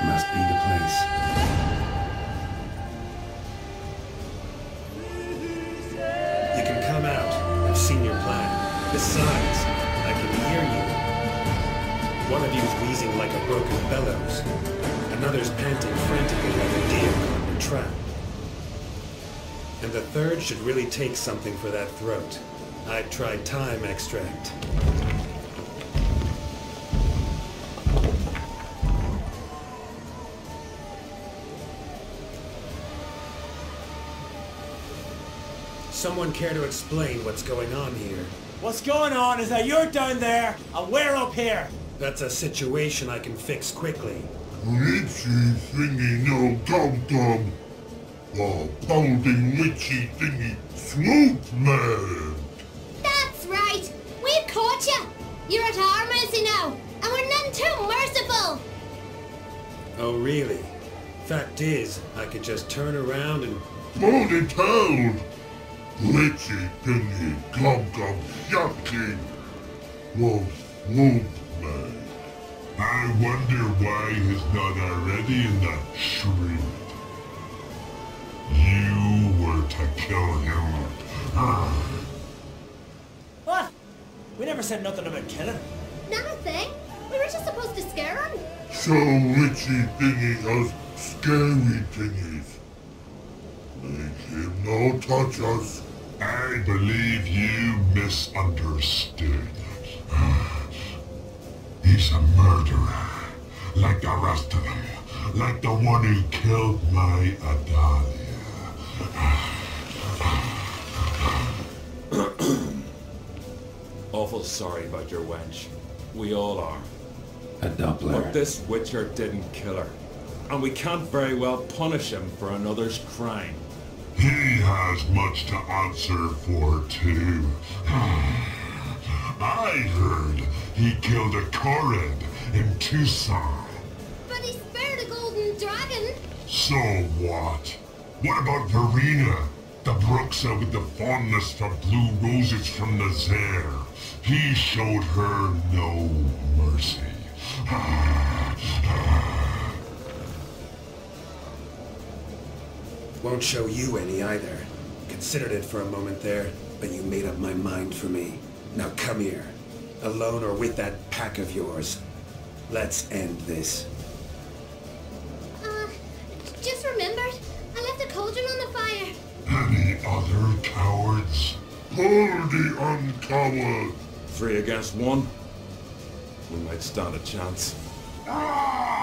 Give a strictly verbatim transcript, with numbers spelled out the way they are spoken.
Must be the place. You can come out. I've seen your plan. Besides, I can hear you. One of you's wheezing like a broken bellows. Another's panting frantically like a deer caught in a trap. And the third should really take something for that throat. I've tried thyme extract. Someone care to explain what's going on here? What's going on is that you're down there, and we're up here. That's a situation I can fix quickly. Witchy thingy no dum-dum. Oh, boulding witchy thingy swoop man. That's right. We've caught you. You're at our mercy now, and we're none too merciful. Oh, really? Fact is, I could just turn around and... Body told. Witchy thingy dum-dum yucky. Whoa, swoop man. I wonder why he's not already in that shriek. You were to kill him. What? We never said nothing about killing. Nothing. We were just supposed to scare him. So witchy thingy has scary thingies. Make him no touch us. I believe you misunderstood. He's a murderer, like the rest of them, like the one who killed my Adalia. Awful sorry about your wench. We all are. A Doppler. But this Witcher didn't kill her. And we can't very well punish him for another's crime. He has much to answer for, too. I heard he killed a Korid in Tucson. But he spared a golden dragon. So what? What about Verena, the Bruxa with the fondness for blue roses from the Zaire? He showed her no mercy. Won't show you any either. Considered it for a moment there, but you made up my mind for me. Now come here. Alone or with that pack of yours. Let's end this. Uh, just remembered. I left a cauldron on the fire. Any other cowards? Pull the uncoward! Three against one? We might stand a chance. Ah!